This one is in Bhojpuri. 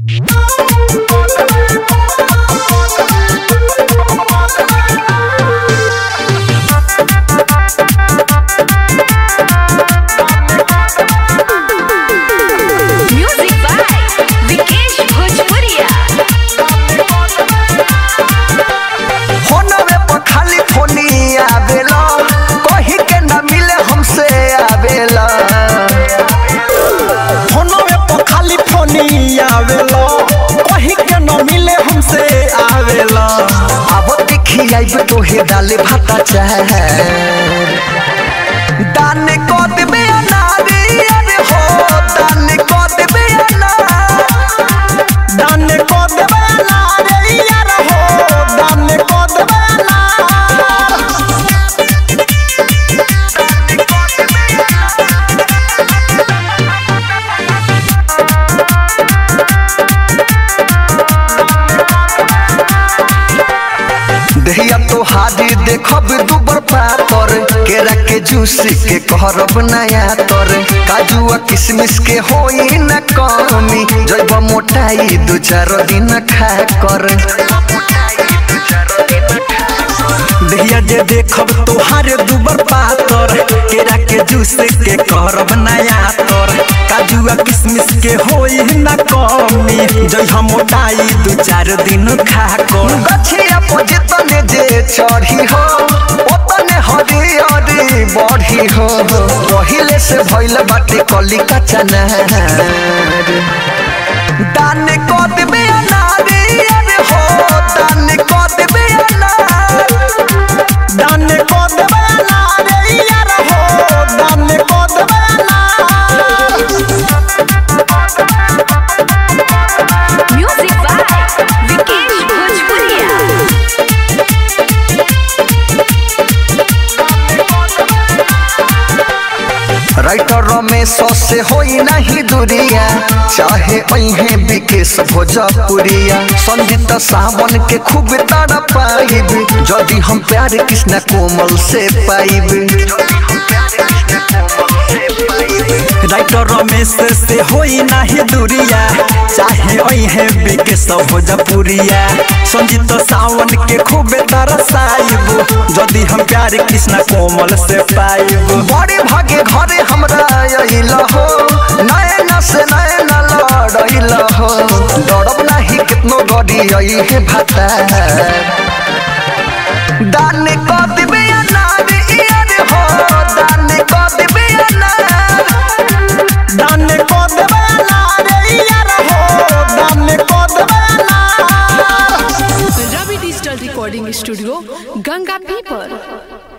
तोहे डाले भाता चाहे दान को देबे अनारी अरे हो दान को देबे अनार दान को देबे अनारी यार हो दान को देबे दहिया तो हाजिर देखब दुबर पातर केरा के जूस के कहरब नया तर काजू आ किशमिश के होई न कमी जब मोटाई दो चार दिन खा कर दहिया जे देखब तोहार दुबर पातर केरा के जूस के कहरब नया तर काजू आ किशमिश के होई न कमी जब मोटाई दो चार दिन खा कर गछिया पजे तने जे चढ़ी हो ओतने हरी हरी बढ़ी हो पहिले से भइल बाटे कली का चना दान को देबे अनारी अरे हो दान को देबे अनार दान को देबे अनारी यार हो दान को देबे अनार। म्यूजिक बाय विकेश भोजपुरिया। राइटर रमेश से होई नहीं दूरिया चाहे अहे विकेश भोजपुरिया संगीत सावन के खूब तारा पाइब जदि हम प्यार कृष्ण कोमल से पाइब राइटर रमेश से होई नहीं दूरिया चाहे अहे विकेश भोजपुरिया संगीत सावन के खूब तरसाइब जदि हम प्यार कृष्ण कोमल से पाइब बड़े भागे घरे हमरा आइल हो नैना से नैना लड़ल हो डरब नहीं कितनो गड़ी आई है भाता दान को देबे अनार यार हो दान को देबे अनार दान को देबे अनार यार हो दान को देबे अनार। Ravi digital recording studio Ganga पीपर।